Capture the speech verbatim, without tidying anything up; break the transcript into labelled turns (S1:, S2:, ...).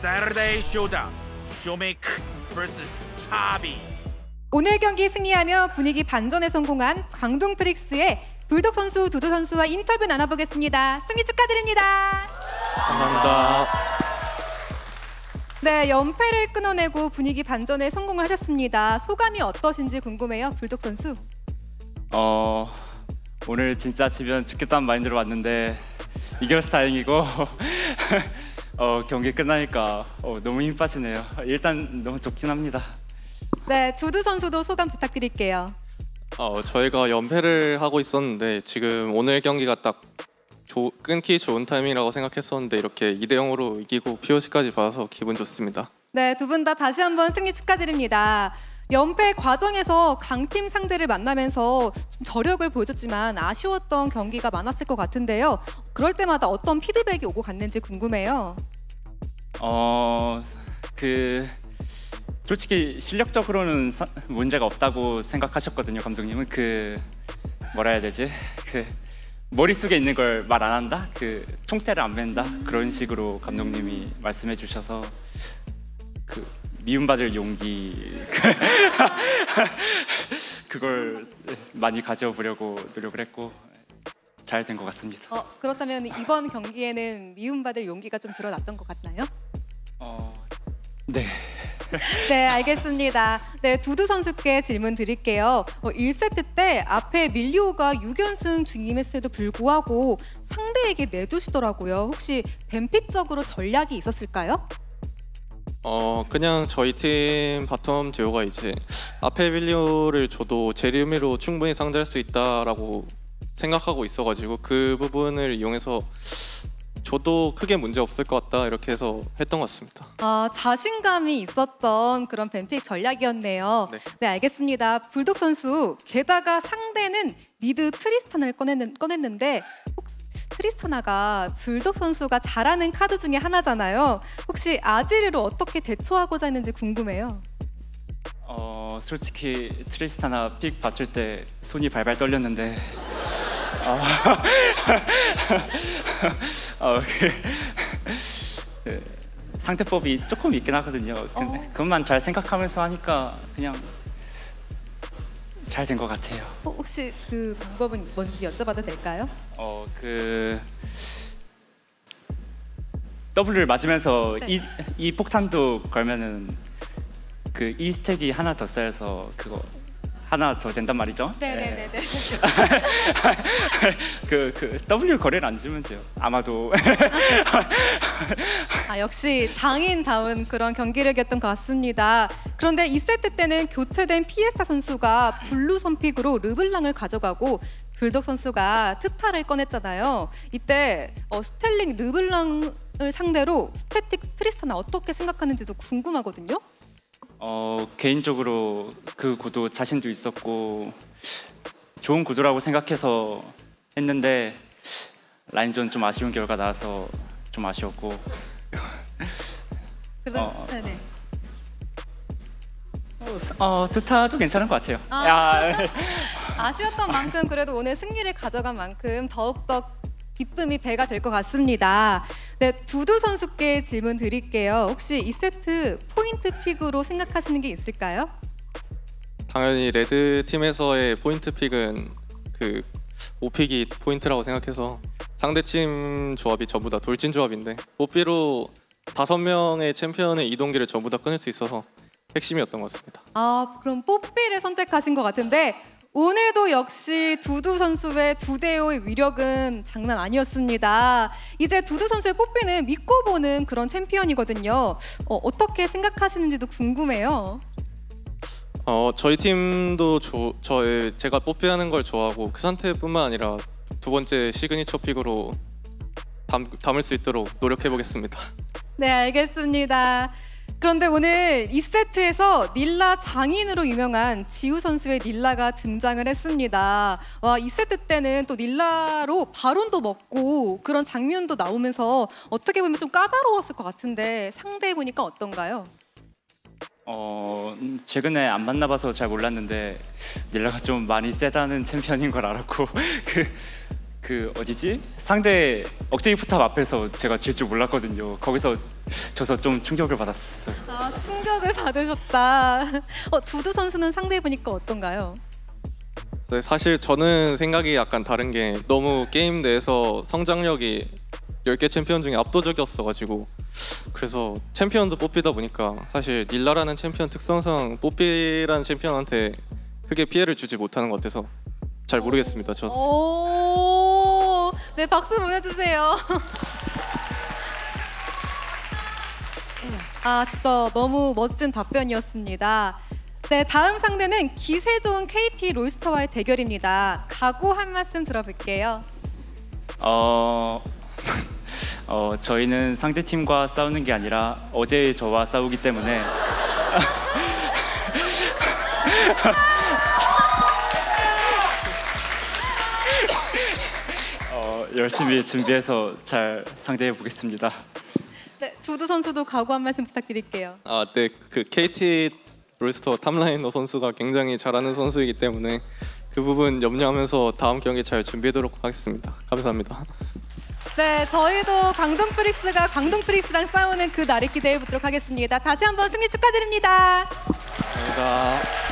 S1: Saturday Showdown, 쇼메이크 vs 차비.
S2: 오늘 경기 승리하며 분위기 반전에 성공한 광동 프릭스의 불독 선수, 두두 선수와 인터뷰 나눠보겠습니다. 승리 축하드립니다.
S3: 감사합니다.
S2: 네, 연패를 끊어내고 분위기 반전에 성공하셨습니다. 소감이 어떠신지 궁금해요, 불독 선수.
S3: 어 오늘 진짜 지면 죽겠다는 마인드로 왔는데 이겨서 다행이고 어, 경기 끝나니까 어, 너무 힘 빠지네요. 일단 너무 좋긴 합니다.
S2: 네, 두두 선수도 소감 부탁드릴게요.
S4: 어, 저희가 연패를 하고 있었는데 지금 오늘 경기가 딱 조, 끊기 좋은 타이밍이라고 생각했었는데 이렇게 이 대 영으로 이기고 피오씨까지 받아서 기분 좋습니다.
S2: 네, 두 분 다 다시 한번 승리 축하드립니다. 연패 과정에서 강팀 상대를 만나면서 좀 저력을 보여줬지만 아쉬웠던 경기가 많았을 것 같은데요. 그럴 때마다 어떤 피드백이 오고 갔는지 궁금해요.
S3: 어, 그 솔직히 실력적으로는 사, 문제가 없다고 생각하셨거든요, 감독님은. 그 뭐라 해야 되지? 그 머릿속에 있는 걸 말 안 한다? 그 총대를 안 맨다? 그런 식으로 감독님이 말씀해 주셔서 그 미움받을 용기 그걸 많이 가져보려고 노력을 했고 잘 된 것 같습니다.
S2: 어, 그렇다면 이번 경기에는 미움받을 용기가 좀 드러났던 것 같나요?
S3: 어, 네.
S2: 네, 알겠습니다. 네, 두두 선수께 질문 드릴게요. 어, 일 세트 때 앞에 밀리오가 육 연승 중임했음에도 불구하고 상대에게 내주시더라고요. 혹시 뱀픽적으로 전략이 있었을까요?
S4: 어 그냥 저희 팀 바텀 듀오가 이제 앞에 밀리오를 줘도 제리우미로 충분히 상대할 수 있다라고 생각하고 있어가지고 그 부분을 이용해서 저도 크게 문제 없을 것 같다 이렇게 해서 했던 것 같습니다.
S2: 아, 자신감이 있었던 그런 뱀픽 전략이었네요.
S4: 네.
S2: 네, 알겠습니다. 불독 선수, 게다가 상대는 미드 트리스타나를 꺼냈는, 꺼냈는데 혹시 트리스타나가 불독 선수가 잘하는 카드 중에 하나잖아요. 혹시 아지르로 어떻게 대처하고자 했는지 궁금해요.
S3: 어, 솔직히 트리스타나 픽 봤을 때 손이 발발 떨렸는데 어, 어, 그, 그, 상대법이 조금 있긴 하거든요. 근데
S2: 어.
S3: 그것만 잘 생각하면서 하니까 그냥 잘 된 것 같아요.
S2: 어, 혹시 그 방법은 뭔지 여쭤봐도 될까요?
S3: 어, 그 W를 맞으면서
S2: 네.
S3: 이, 이 폭탄도 걸면은 그 이 스택이 하나 더 쌓여서 그거 하나 더 된단 말이죠.
S2: 네네네네. 네.
S3: 그, 그 W 거래를 안 주면 돼요. 아마도.
S2: 아, 역시 장인다운 그런 경기력이었던 것 같습니다. 그런데 이 세트 때는 교체된 피에스타 선수가 블루 선픽으로 르블랑을 가져가고 불독 선수가 트타를 꺼냈잖아요. 이때 어, 스텔링 르블랑을 상대로 스태틱 트리스타나 어떻게 생각하는지도 궁금하거든요.
S3: 어, 개인적으로 그 구도 자신도 있었고 좋은 구도라고 생각해서 했는데 라인전 좀 아쉬운 결과 나와서 좀 아쉬웠고.
S2: 그래서
S3: 어.
S2: 네네.
S3: 어, 트타도 괜찮은 것 같아요.
S2: 아.
S3: 야,
S2: 아쉬웠던 만큼 그래도 오늘 승리를 가져간 만큼 더욱더 기쁨이 배가 될 것 같습니다. 네, 두두 선수께 질문 드릴게요. 혹시 이 세트 포인트 픽으로 생각하시는 게 있을까요?
S4: 당연히 레드 팀에서의 포인트 픽은 그 오픽이 포인트라고 생각해서 상대팀 조합이 전부 다 돌진 조합인데 뽀삐로 다섯 명의 챔피언의 이동기를 전부 다 끊을 수 있어서 핵심이었던 것 같습니다.
S2: 아, 그럼 뽀삐를 선택하신 것 같은데 오늘도 역시 두두 선수의 두대오의 위력은 장난 아니었습니다. 이제 두두 선수의 뽀삐는 믿고 보는 그런 챔피언이거든요. 어, 어떻게 생각하시는지도 궁금해요.
S4: 어 저희 팀도 조, 저 제가 뽀삐하는 걸 좋아하고 그 상태뿐만 아니라 두 번째 시그니처 픽으로 담, 담을 수 있도록 노력해 보겠습니다.
S2: 네, 알겠습니다. 그런데 오늘 이 세트에서 닐라 장인으로 유명한 지우 선수의 닐라가 등장을 했습니다. 와, 이 세트 때는 또 닐라로 바론도 먹고 그런 장면도 나오면서 어떻게 보면 좀 까다로웠을 것 같은데 상대해 보니까 어떤가요?
S3: 어, 최근에 안 만나봐서 잘 몰랐는데 닐라가 좀 많이 세다는 챔피언인 걸 알았고 그, 그 어디지? 상대 억제기 포탑 앞에서 제가 질 줄 몰랐거든요. 거기서 져서 좀 충격을 받았어요.
S2: 아, 충격을 받으셨다. 어, 두두 선수는 상대해 보니까 어떤가요?
S4: 네, 사실 저는 생각이 약간 다른 게 너무 게임 내에서 성장력이 열 개 챔피언 중에 압도적이었어가지고 그래서 챔피언도 뽑히다 보니까 사실 닐라라는 챔피언 특성상 뽀삐라는 챔피언한테 크게 피해를 주지 못하는 것 같아서 잘 모르겠습니다. 저
S2: 오, 네, 박수 보내주세요. 아, 진짜 너무 멋진 답변이었습니다. 네, 다음 상대는 기세 좋은 케이티 롤스터와의 대결입니다. 각오 한 말씀 들어볼게요.
S3: 어, 어 저희는 상대 팀과 싸우는 게 아니라 어제 저와 싸우기 때문에 어, 열심히 준비해서 잘 상대해 보겠습니다.
S2: 네, 두두 선수도 각오 한 말씀 부탁드릴게요.
S4: 아, 네, 그 케이티 롤스터 탑라이너 선수가 굉장히 잘하는 선수이기 때문에 그 부분 염려하면서 다음 경기 잘 준비하도록 하겠습니다. 감사합니다.
S2: 네, 저희도 광동 프릭스가 광동 프릭스랑 싸우는 그 날을 기대해 보도록 하겠습니다. 다시 한번 승리 축하드립니다.
S4: 감사합니다.